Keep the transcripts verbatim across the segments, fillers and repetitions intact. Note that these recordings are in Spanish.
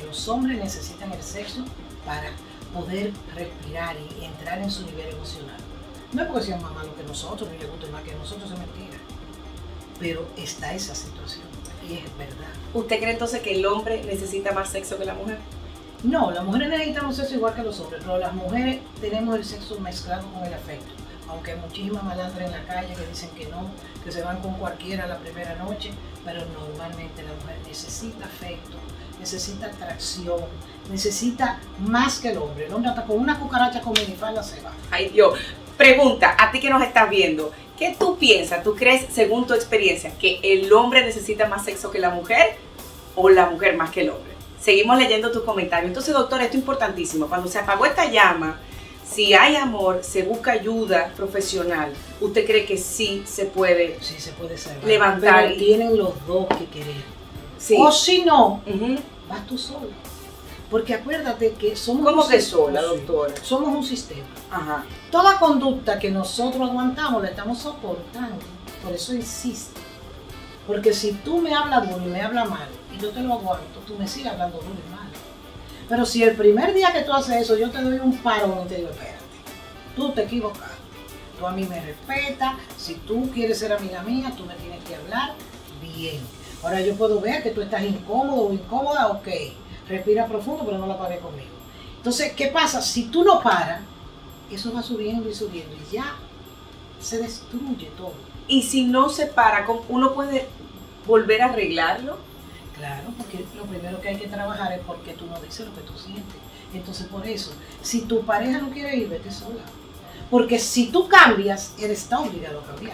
los hombres necesitan el sexo para poder respirar y entrar en su nivel emocional. No es porque sean más malos que nosotros, ni les guste más que nosotros, es mentira. Pero está esa situación y es verdad. ¿Usted cree entonces que el hombre necesita más sexo que la mujer? No, las mujeres necesitamos sexo igual que los hombres, pero las mujeres tenemos el sexo mezclado con el afecto. Aunque hay muchísimas malandras en la calle que dicen que no, que se van con cualquiera la primera noche, pero normalmente la mujer necesita afecto, necesita atracción, necesita más que el hombre. El hombre hasta con una cucaracha con minifalda se va. Ay Dios, pregunta, a ti que nos estás viendo, ¿qué tú piensas, tú crees, según tu experiencia, que el hombre necesita más sexo que la mujer o la mujer más que el hombre? Seguimos leyendo tus comentarios. Entonces, doctor, esto es importantísimo. Cuando se apagó esta llama, si hay amor, se busca ayuda profesional. ¿Usted cree que sí se puede, sí, se puede salvar, levantar? Pero tienen los dos que querer. Sí. O si no, uh-huh. vas tú sola. Porque acuérdate que somos ¿Cómo un que sola, doctora? Somos un sistema. Ajá. Toda conducta que nosotros aguantamos la estamos soportando. Por eso insiste. Porque si tú me hablas duro y me hablas mal, y yo te lo aguanto, tú me sigues hablando duro y mal. Pero si el primer día que tú haces eso, yo te doy un parón y te digo, espérate, tú te equivocas. Tú a mí me respetas, si tú quieres ser amiga mía, tú me tienes que hablar bien. Ahora yo puedo ver que tú estás incómodo o incómoda, ok, respira profundo, pero no la pares conmigo. Entonces, ¿qué pasa? Si tú no paras, eso va subiendo y subiendo y ya se destruye todo. Y si no se para, ¿uno puede volver a arreglarlo? Claro, porque lo primero que hay que trabajar es porque tú no dices lo que tú sientes. Entonces, por eso, si tu pareja no quiere ir, vete sola. Porque si tú cambias, él está obligado a cambiar.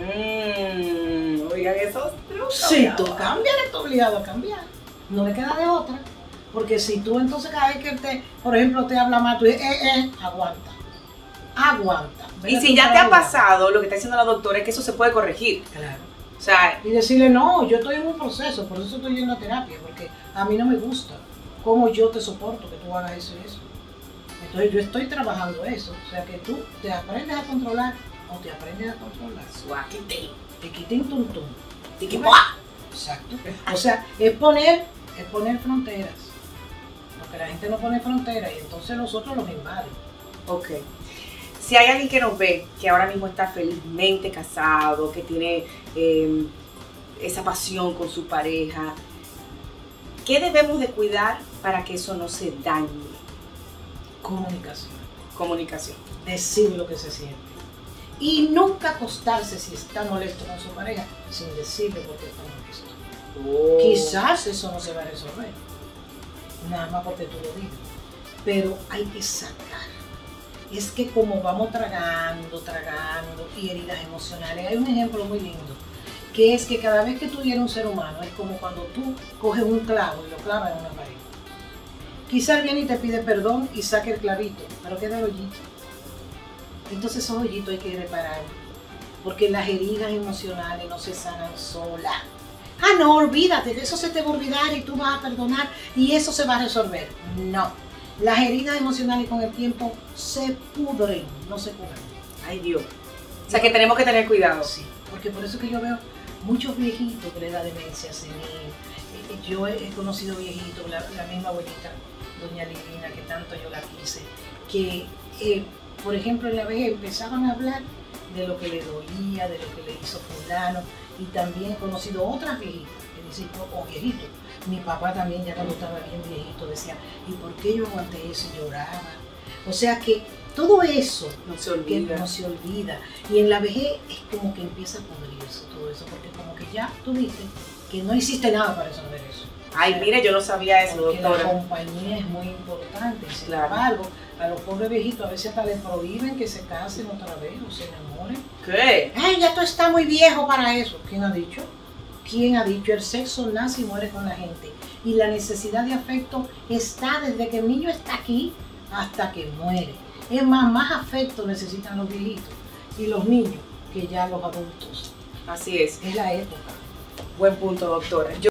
Mmm, oigan, eso no Si tú cambias, él está obligado a cambiar. No le queda de otra. Porque si tú entonces cada vez que él te, por ejemplo, te habla mal, tú dices, eh, eh, aguanta. Aguanta. Y si ya te ha pasado, lo que está diciendo la doctora es que eso se puede corregir. Claro. O sea, y decirle, no, yo estoy en un proceso, por eso estoy yendo a terapia, porque a mí no me gusta cómo yo te soporto que tú hagas eso y eso. Entonces yo estoy trabajando eso, o sea que tú te aprendes a controlar o te aprendes a controlar. Suaquite. Te quiten tum tum. Exacto. O sea, es poner, es poner fronteras. Porque la gente no pone fronteras y entonces los otros los invaden. Ok. Si hay alguien que nos ve, que ahora mismo está felizmente casado, que tiene eh, esa pasión con su pareja, ¿qué debemos de cuidar para que eso no se dañe? Comunicación. Comunicación. Decir lo que se siente. Y nunca acostarse si está molesto con su pareja sin decirle por qué está molesto. Oh. Quizás eso no se va a resolver, nada más porque tú lo digas. Pero hay que sacar. Es que como vamos tragando, tragando y heridas emocionales, hay un ejemplo muy lindo, que es que cada vez que tú hieres a un ser humano, es como cuando tú coges un clavo y lo clavas en una pared. Quizás viene y te pide perdón y saque el clavito, pero queda el hoyito. Entonces esos hoyitos hay que reparar, porque las heridas emocionales no se sanan solas. Ah, no, olvídate, de eso se te va a olvidar y tú vas a perdonar y eso se va a resolver. No. Las heridas emocionales con el tiempo se pudren, no se curan. Ay Dios. O sea que tenemos que tener cuidado. Sí, porque por eso que yo veo muchos viejitos que le da demencia senil. Yo he conocido viejitos, la, la misma abuelita, doña Livina, que tanto yo la quise, que eh, por ejemplo en la vejez empezaban a hablar de lo que le dolía, de lo que le hizo fulano, y también he conocido otras viejitas, que dicen, o viejitos. Mi papá también ya cuando estaba bien viejito decía, ¿y por qué yo aguanté eso? Y lloraba. O sea que todo eso no se olvida. no se olvida. Y en la vejez es como que empieza a pudrirse todo eso, porque como que ya tú viste que no hiciste nada para resolver eso. Ay, o sea, mire, yo no sabía eso, porque doctora. La compañía es muy importante. Sin claro. embargo, a los pobres viejitos a veces hasta les prohíben que se casen otra vez o se enamoren. ¿Qué? Ay, ya tú estás muy viejo para eso. ¿Quién ha dicho? ¿Quién ha dicho? El sexo nace y muere con la gente. Y la necesidad de afecto está desde que el niño está aquí hasta que muere. Es más, más afecto necesitan los viejitos y los niños que ya los adultos. Así es. Es la época. Buen punto, doctora. Yo